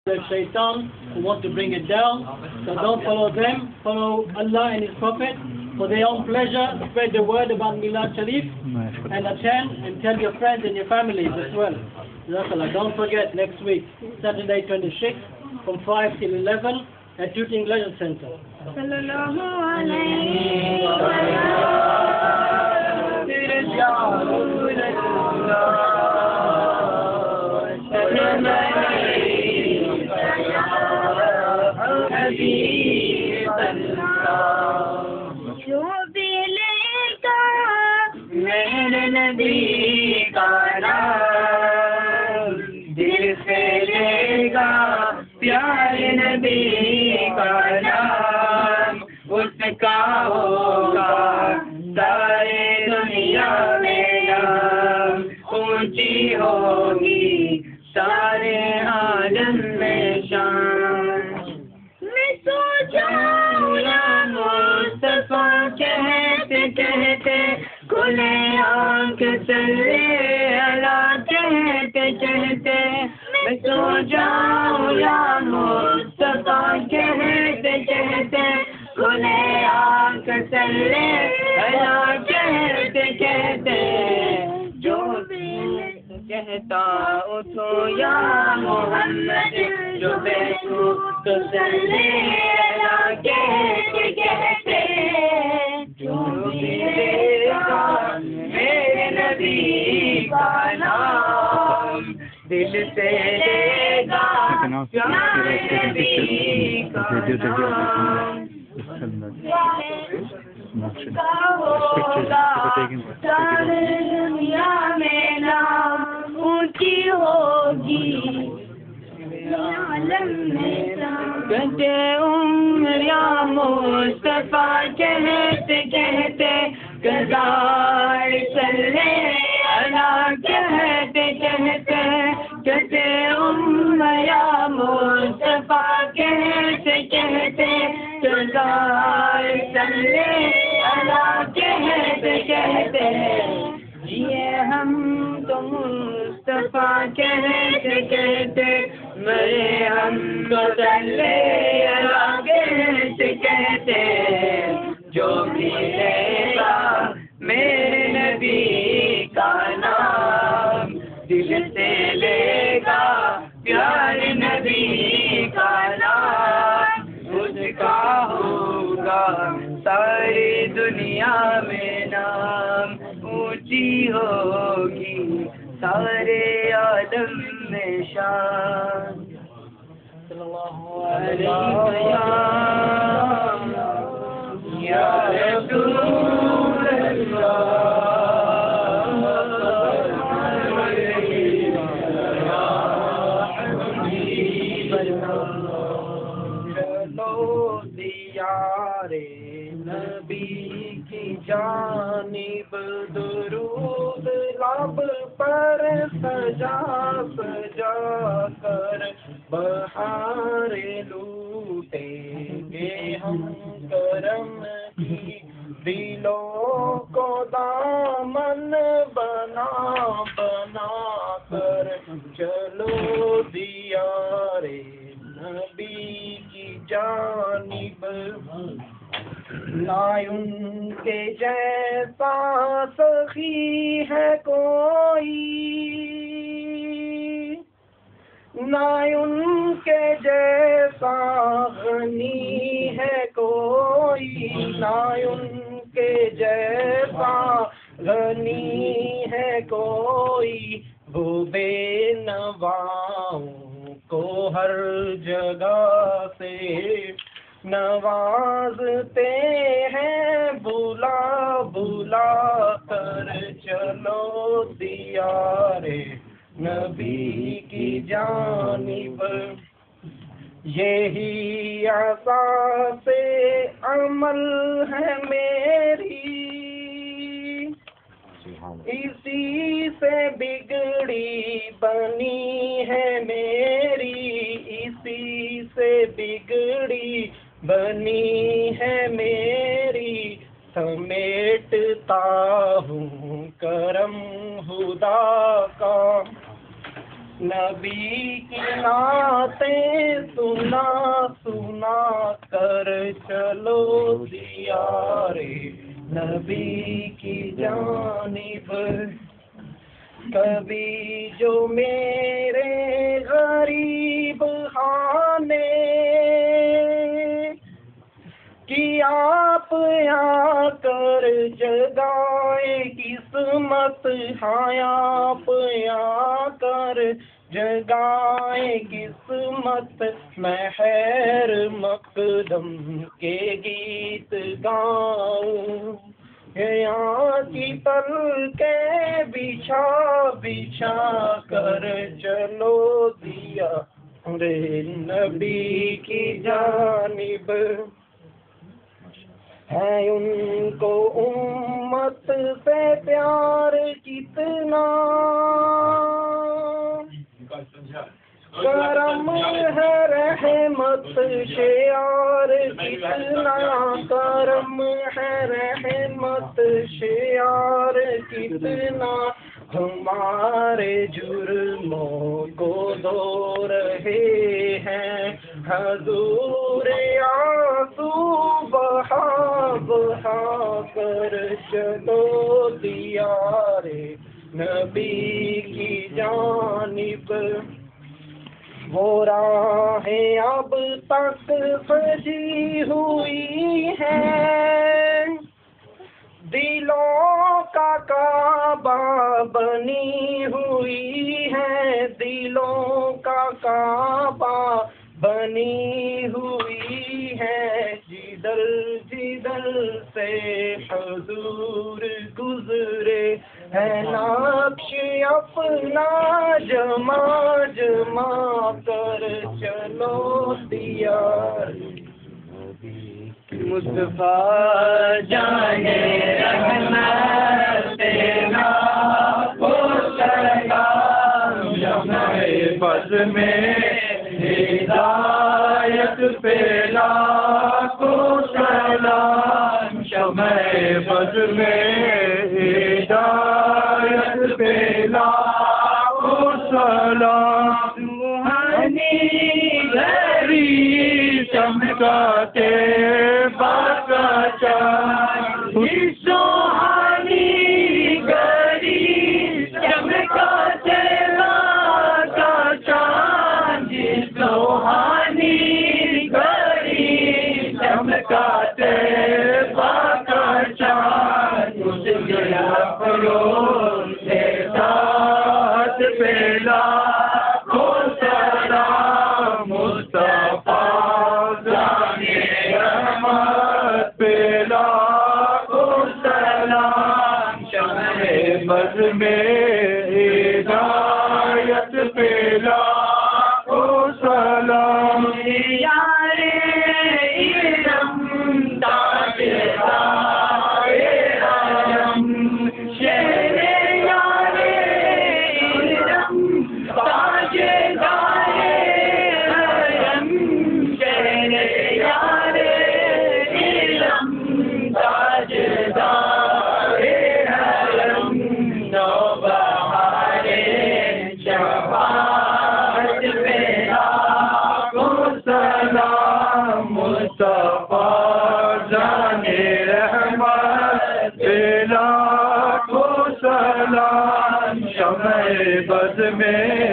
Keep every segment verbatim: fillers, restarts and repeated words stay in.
the shaitan who want to bring it down. So don't follow them, follow Allah and His Prophet for their own pleasure. Spread the word about Milad Sharif and attend and tell your friends and your families as well. Jazakallah. Don't forget next week, Saturday twenty-sixth from five till eleven at Tooting Leisure Center. جو بھی لے گا میرے نبی کا نام، دل سے لے گا پیارے نبی کا نام، اس کا ہوگا سارے دنیا میں نام، اونچی ہوگی سارے عالم میں شان۔ میں سو جاؤں یا مصطفیٰ کہتے کہتے، کھلے آنکھ صلی اللہ کہتے کہتے، میں سو جاؤں یا مصطفیٰ کہتے کہتے، کھلے آنکھ صلی اللہ کہتے کہتے، جو بھی کہتا اٹھو یا محمد، جو بیٹھو تو صلی اللہ کہتے کہتے، جو بھی لے گا میرے نبی کا نام، دل سے لے گا پیارے نبی کا نام، سارے دنیا میں نام، اونچی ہوگی عالم میں نام۔ کہتے عمر یا مصطفیٰ کہتے کہتے، کردار صلی اللہ کہتے کہتے، کہتے عمر یا مصطفیٰ کہتے کہتے، کردار صلی اللہ کہتے کہتے، یہ ہم تو مصطفیٰ کہتے کہتے، مرے ہم تو صلی اللہ کہتے کہتے، جو بھی لے گا میرے نبی کا نام، دل سے لے گا پیارے نبی کا نام، اس کا ہوگا ساری دنیا میں نام، اونچی ہوگی سارے عالم میں شان۔ صلی اللہ علیہ وسلم یا رسول اللہ، نبی کی جانب درود لب پر سجا سجا کر، بہار لوٹیں گے ہم کرم کی، دلوں کو دامن بنا بنا کر، چلو دیار نبی کی جانب، نہ ان کے جیسا سخی ہے کوئی، نہ ان کے جیسا غنی ہے کوئی، نہ ان کے جیسا غنی ہے کوئی، وہ بے نواؤں کو ہر جگہ سے نوازتے ہیں، بلا بلا کر، چلو دیار نبی کی جانب، یہی اساس عمل ہے میری، اسی سے بگڑی بنی ہے میری، اسی سے بگڑی بنی ہے میری، سمیٹتا ہوں کرم خدا کا، نبی کی نعتیں سنا سنا کر چلو دیار نبی کی جانب کبھی جو میرے غریب خانے کہ آپ آ کر جگائے قسمت ہاں آپ آ کر جگائے قسمت میں خیر مقدم کے گیت گاؤں یہاں کی پل کے بچھا بچھا کر چلو دیا رے نبی کی جانب ہے ان کو امت سے پیار کتنا کرم ہے رحمت شیار کتنا کرم ہے رحمت شیار کتنا ہمارے جرموں کو دھو رہے ہیں حضور آنسو بہا بہا کر چلو دیار نبی کی جانب وہ راہیں اب تک سجی ہوئی ہیں دلوں کا کعبہ بنی ہوئی ہے دلوں کا کعبہ بنی ہوئی ہے جدھر جدھر سے حضور گزرے ہے نقش اپنا جما جما کر چلو دیار مصطفیٰ جانے رحمت تیرا وہ سلام شمع بز میں ہدایت پہ لاکھوں سلام شمع بز میں ہدایت پہ لاکھوں سلام روحانی گھری چمکاتے باقا چاند سوہانی گھری چمکاتے باقا چاند سوہانی گھری چمکاتے باقا چاند اس گلا پرو سے ساتھ پہلا کو سلام مصطفیٰ بز میں ہدایت پہ لاکھوں سلام یار علم تاجدار عالم شہر یار علم تاجدار عالم شہر یار علم تاجدار مصطفیٰ جانے رحمت پہ لاکھوں سلام شمع بز میں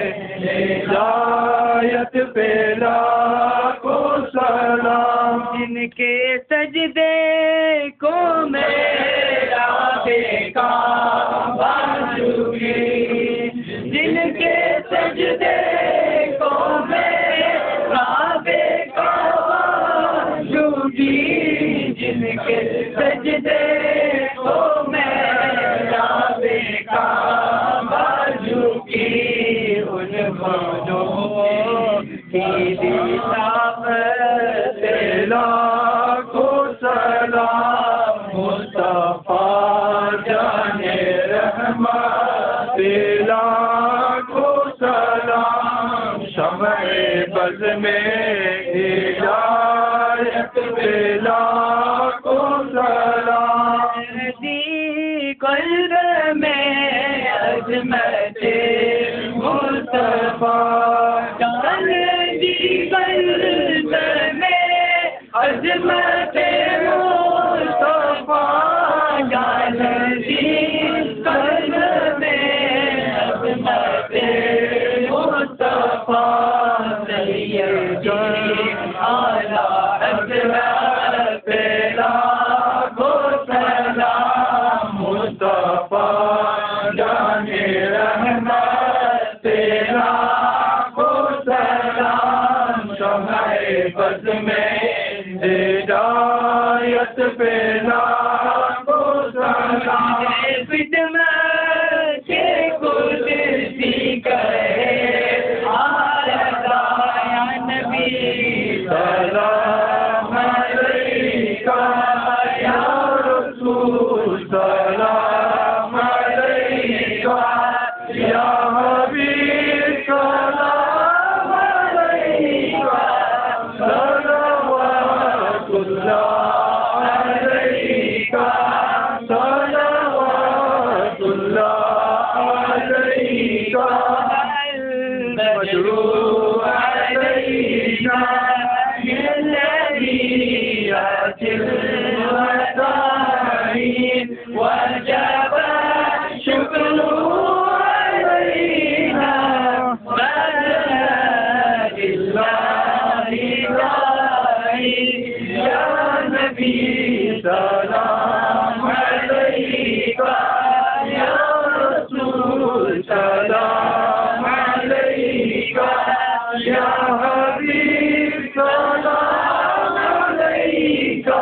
ہدایت پہ لاکھوں سلام جن کے سجدے کو میرا دیکھا بازوگی جن کے سجدے کو میرا دیکھا جن کے سجدے کو میرا دیکھا بازو کی ان بازو کی طاقت لاکھوں سلام مصطفیٰ جانے رحمت لاکھوں سلام شمع بز میں ہدایت پہ لاکھوں سلام دی قلب میں عظمت مصطفیٰ جاندی قلب میں عظمت مصطفیٰ، جاندی قلب میں عظمت مصطفیٰ، سیدی اعلیٰ حضرت پہ لاکھوں سلام، مصطفیٰ جانے رحمت پہ لاکھوں سلام، شمع بز میں ہدایت پہ لاکھوں سلام، خدمت کے قدسی کہے آلہ یا نبی سلام علیکہ یا رسول، سلام علیکہ یا حبیب، سلام علیکہ صلوات اللہ علیکہ، صلوات اللہ علیکہ، المجروح علیکہ بالذی یأتی الوطنین، وجب شکر علینا بلد اللہ رائی، یا نبی سلام علیکہ یا رسول، سلام علیکہ یا حبیب، سلام علیکہ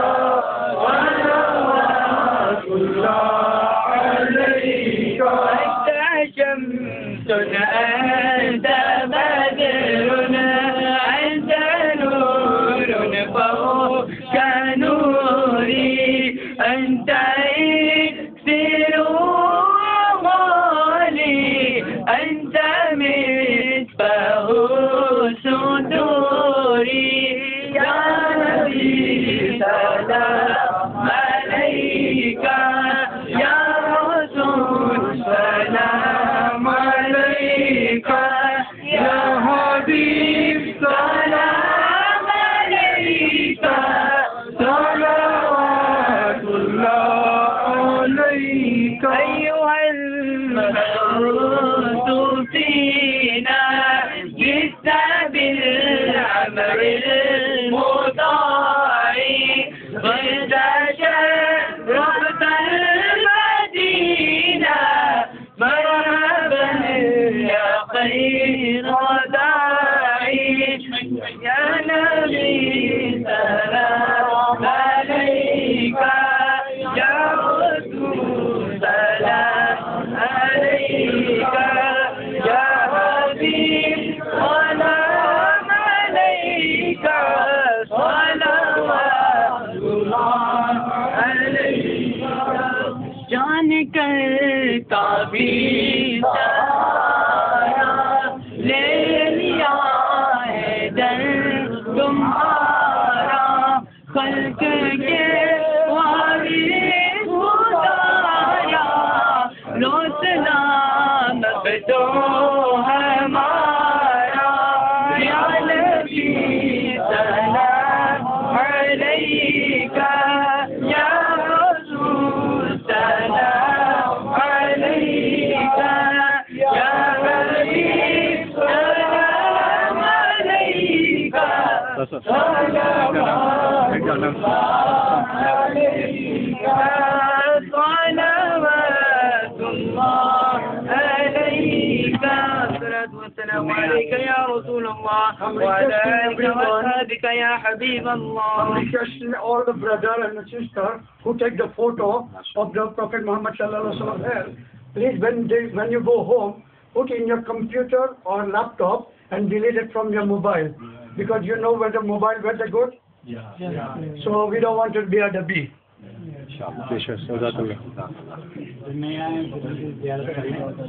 صلوات اللہ علیکہ، أنت شمس أنت بدر أنت نور فوق نوري، أنت إكسر غالي، أنت مصباح صدوري، يا نبي سلام عليك يا رسول، سلام عليك يا حبيب، سلام عليك صلوات الله عليك، أيها المبعوث فينا جئت بالأمر المطاع، قد شرفت المدينة، مرحبا يا خير داعي، يا نبي سلام عليك يا رسول، سلام عليك يا حبيب، سلام عليك صلوات الله عليك، جان کر تعبیر سارا لے لیا ہے در تمہارا، خلق کے وارث خدایا، روشنا مقدو ہمارا، یا نبی سلام علیکہ یا رسول، سلام علیکہ یا حبیب، سلام علیکہ صلوات اللہ علیکہ، صلوات اللہ علیکہ، الصلاة والسلام عليك يا رسول الله وعلى آلك وأصحابك يا حبيب الله. I'm requesting all the brother and the sister who take the photo of the Prophet Muhammad sallallahu alaihi wasallam here, please when they, when you go home, put in your computer or laptop and delete it from your mobile, because you know where the mobile where they go. Yeah. yeah. So we don't want to be at the B. Inshallah.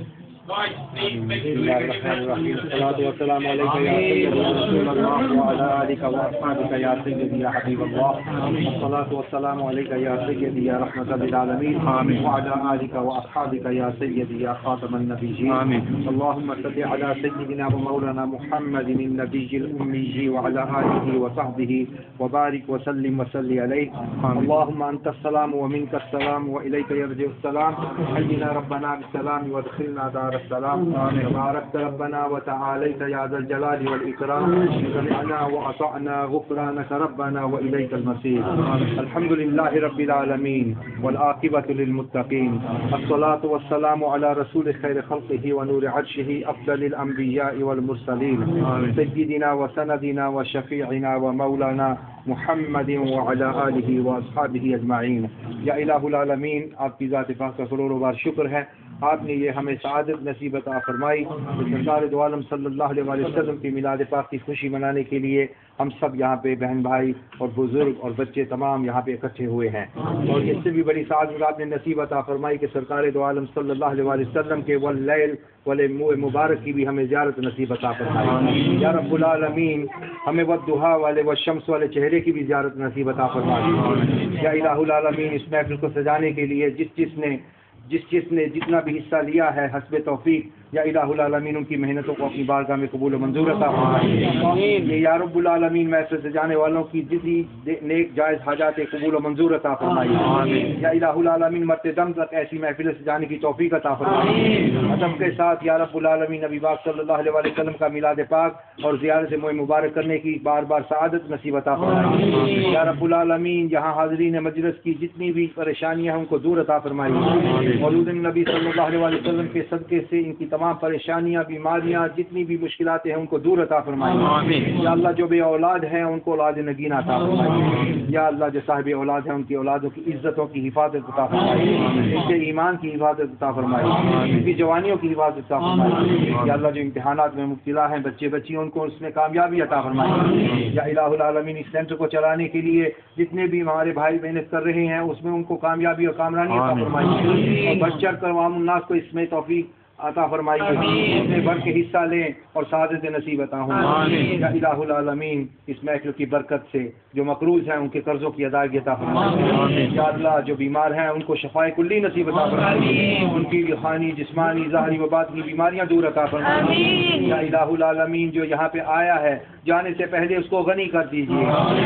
بسم الله الرحمن الرحيم. الصلاة والسلام عليك يا سيدي رسول الله وعلى آلك وأصحابك يا سيدي يا حبيب الله. الصلاة والسلام عليك يا سيدي يا رحمة للعالمين وعلى آلك وأصحابك يا سيدي يا خاتم النبيين. اللهم صل على سيدنا ومولانا محمد النبي الأمي وعلى آله وصحبه وبارك وسلم وصل عليه. اللهم أنت السلام ومنك السلام وإليك يرجع السلام. حينا ربنا بالسلام وادخلنا دار السلام. تباركت ربنا وتعاليت يا ذا الجلال والإكرام. سمعنا وأطعنا غفرانك ربنا وإليك المصير. الحمد لله رب العالمين والعاقبة للمتقين. الصلاة والسلام على رسول خير خلقه ونور عرشه أفضل الأنبياء والمرسلين سيدنا وسندنا وشفيعنا ومولانا محمد وعلى آله وأصحابه أجمعين. یا الہ العالمین، آپ کی ذات پاک کا کروڑوں بار شکر ہے، آپ نے یہ ہمیں سعادت نصیب عطا فرمائی کہ سرکار دو عالم صلی اللہ علیہ وسلم کی میلاد پاک کی خوشی منانے کے لیے ہم سب یہاں پہ بہن بھائی اور بزرگ اور بچے تمام یہاں پہ اکٹھے ہوئے ہیں. اور اس سے بھی بڑی سعادت آپ نے نصیب عطا فرمائی کہ سرکار دو عالم صلی اللہ علیہ وسلم کے واللیل والے مبارک کی بھی ہمیں زیارت نصیب عطا فرمائی. یا رب العالمین، ہمیں والضحیٰ والے والشمس والے چہرے کی بھی زیارت نصیب عطا فرمائی. یا الہ العالمین، اس محفل کو سجانے کے لیے جس جس نے جس جس نے جتنا بھی حصہ لیا ہے حسب توفیق، یا الہ العالمین ان کی محنتوں کو اپنی بارگاہ میں قبول و منظور عطا فرمائے. یا رب العالمین، محفل سے جانے والوں کی جتنی نیک جائز حاجات قبول و منظور عطا فرمائے. یا الہ العالمین، مرتے دم تک ایسی محفل سے جانے کی توفیق عطا فرمائے. ادب کے ساتھ یا رب العالمین نبی پاک صلی اللہ علیہ وسلم کا میلاد پاک اور زیارت سے مبارک کرنے کی بار بار سعادت نصیب عطا فرمائے. یا رب العالمین، جہاں حاضرین مجلس کی جتنی بھی پریشانیاں ہیں ان کو دور عطا فرمائے. مولود نبی صلی اللہ علیہ وسلم کے صدقے سے ان کی تمام پریشانیاں، بیماریاں، جتنی بھی مشکلات ہیں ان کو دور عطا فرمائے. یا اللہ، جو بے اولاد ہیں ان کو اولاد نگین عطا فرمائے. یا اللہ، جو صاحب اولاد ہیں ان کی اولادوں کی عزتوں کی حفاظت عطا فرمائے، ان کے ایمان کی حفاظت عطا فرمائے، ان کی جوانیوں کی حفاظت عطا فرمائے. یا اللہ، جو امتحانات میں مبتلا ہیں بچے بچیوں ان کو اس میں کامیابی عطا فرمائے. یا الہ العالمین، اس سینٹر کو چلانے کے لیے جتنے بھی ہمارے بھائی محنت کر رہے ہیں اس میں ان کو کامیابی اور کامرانی عطا فرمائے. اور بڑھ چڑھ کر عوام الناس کو اس میں توفیق عطا فرمائیے، اس میں بڑھ کے حصہ لیں اور سعادت نصیب عطا ہوں. یا الہ العالمین، اس محفل کی برکت سے جو مقروض ہیں ان کے قرضوں کی ادائیگی عطا فرمائیے. یا اللہ، جو بیمار ہیں ان کو شفائے کلی نصیب عطا فرمائیے، ان کی روحانی جسمانی ظاہری و باطنی بیماریاں دور عطا فرمائیے. یا الہ العالمین، جو یہاں پہ آیا ہے جانے سے پہلے اس کو غنی کر دیجیے،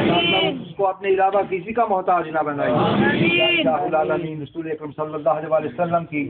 اس کو اپنے علاوہ کسی کا محتاج نہ بنائیے. یا الہ العالمین، رسول اکرم صلی اللہ علیہ وسلم کی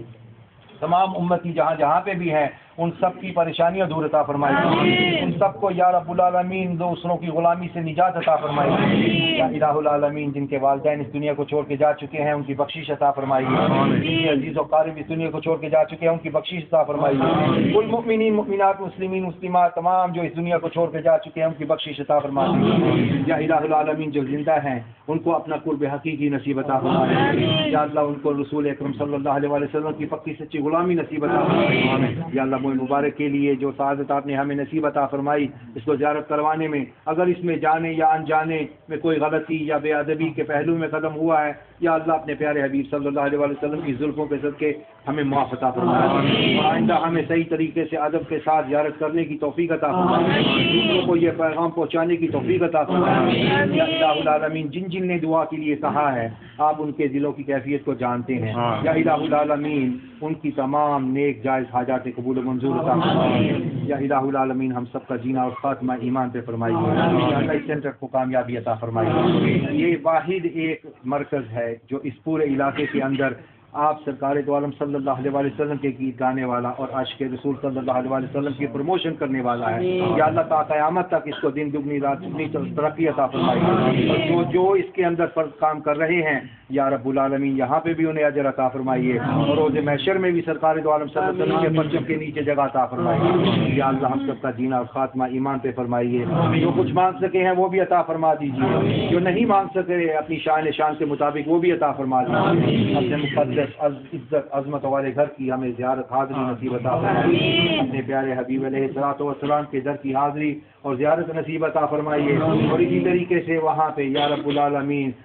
تمام امتی جہاں جہاں پہ بھی ہیں ان سب کی پریشانیاں دور عطا فرمائیے. ان سب کو یا رب العالمین دوسروں کی غلامی سے نجات عطا فرمائیے. یا الہ العالمین، جن کے والدین اس دنیا کو چھوڑ کے جا چکے ہیں ان کی بخشش عطا فرمائیے. جن کے عزیز و قارب اس دنیا کو چھوڑ کے جا چکے ہیں ان کی بخشش عطا فرمائیے. کل مؤمنین مؤمنات مسلمین مسلمات تمام جو اس دنیا کو چھوڑ کے جا چکے ہیں ان کی بخشش عطا فرمائیے. یا الہ العالمین، جو زندہ ہیں ان کو اپنا قرب حقیقی نصیب عطا فرمائیے. یا اللہ، ان کو رسول اکرم صلی اللہ علیہ وسلم کی پکی سچی غلامی نصیب عطا فرمائیے. یا اللہ، مبارک کے لیے جو سعادت آپ نے ہمیں نصیب عطا فرمائی اس کو زیارت کروانے میں، اگر اس میں جانے یا انجانے میں کوئی غلطی یا بے ادبی کے پہلو میں قدم ہوا ہے، یا اللہ اپنے پیارے حبیب صلی اللہ علیہ وسلم کی زلفوں کے صدقے ہمیں معاف عطا فرمائے. اور آئندہ ہمیں صحیح طریقے سے ادب کے ساتھ زیارت کرنے کی توفیق عطا فرمائے، دوسروں کو یہ پیغام پہنچانے کی توفیق عطا فرمائے. یا الہ العالمین، جن جن نے دعا کے لیے کہا ہے آپ ان کے دلوں کی کیفیت کو جانتے ہیں. یا الہ العالمین، ان کی تمام نیک جائز حاجات قبول و منظور عطا فرمائیے. یا الہ العالمین، ہم سب کا جینا اور خاتمہ ایمان پہ فرمائیے. یا اللہ، اس سینٹر کو کامیابی عطا فرمائیے. یہ واحد ایک مرکز ہے جو اس پورے علاقے کے اندر آپ سرکار دو عالم صلی اللہ علیہ وسلم کے گیت گانے والا اور عاشق رسول صلی اللہ علیہ وسلم کی پروموشن کرنے والا ہے. یا اللہ، تا قیامت تک اس کو دن دگنی رات دگنی ترقی عطا فرمائیے. اور جو جو اس کے اندر فرض کام کر رہے ہیں یا رب العالمین یہاں پہ بھی انہیں اجر عطا فرمائیے، اور روز محشر میں بھی سرکار دو عالم صلی اللہ علیہ وسلم کے پرچم کے نیچے جگہ عطا فرمائیے. یا اللہ، ہم سب کا جینا اور خاتمہ ایمان پہ فرمائیے. جو کچھ مانگ سکے ہیں وہ بھی عطا فرما دیجیے، جو نہیں مانگ سکے اپنی شان شان کے مطابق وہ بھی عطا فرما دیجیے. اپنے مقدس عزت عظمت والے گھر کی ہمیں زیارت حاضری نصیب عطا فرمائیے. اپنے پیارے حبیب علیہ الصلوۃ والسلام کے در کی حاضری اور زیارت نصیب عطا فرمائیے. اور اسی طریقے سے وہاں پہ یا رب العالمین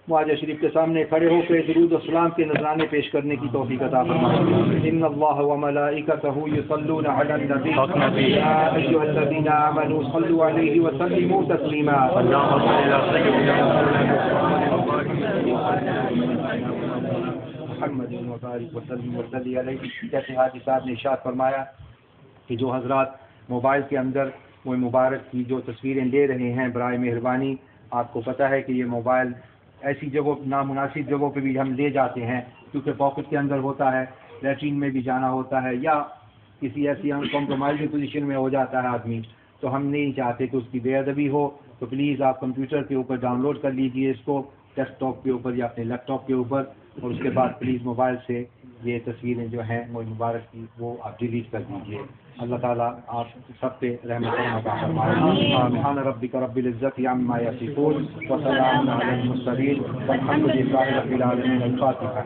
معاذ شریف کے سامنے کھڑے ہو کے درود و سلام کے نذرانے پیش کرنے کی توفیق عطا فرمائے. ان اللہ و ملائکتہ یصلون علی النبی یا ایھا الذین آمنوا صلوا علیہ وسلموا تسلیما. محمد وبارک وسلم وصلی علیہ. جیسے حاجی صاحب نے ارشاد فرمایا کہ جو حضرات موبائل کے اندر وہ مبارک کی جو تصویریں لے رہے ہیں، برائے مہربانی آپ کو پتہ ہے کہ یہ موبائل ایسی جگہوں نامناسب جگہوں پہ بھی ہم لے جاتے ہیں، کیونکہ پاکٹ کے اندر ہوتا ہے، لیٹرین میں بھی جانا ہوتا ہے، یا کسی ایسی کمپرومائزنگ پوزیشن میں ہو جاتا ہے آدمی، تو ہم نہیں چاہتے کہ اس کی بے ادبی ہو. تو پلیز آپ کمپیوٹر کے اوپر ڈاؤن لوڈ کر لیجئے اس کو، ڈیسک ٹاپ کے اوپر یا اپنے لیپ ٹاپ کے اوپر، اور اس کے بعد پلیز موبائل سے یہ تصویریں جو ہیں وہ مبارک کی وہ آپ ڈیلیٹ کر دیجیے. اللہ تعالیٰ آپ سب پہ رحمت عطا فرمائے. سبحان ربک رب العزت عما یصفون وسلام علی المرسلین والحمد للہ رب العالمین. الفاتحہ.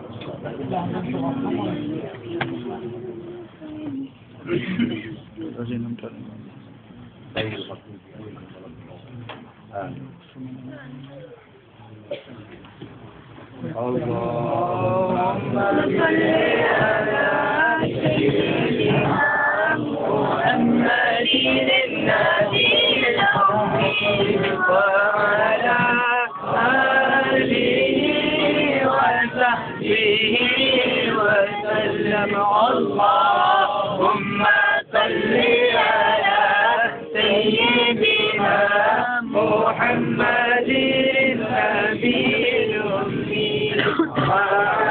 اللهم صل على سيدنا محمد النبي الأمي وعلى آله وصحبه وسلم. اللهم صل على سيدنا محمد النبي الأمي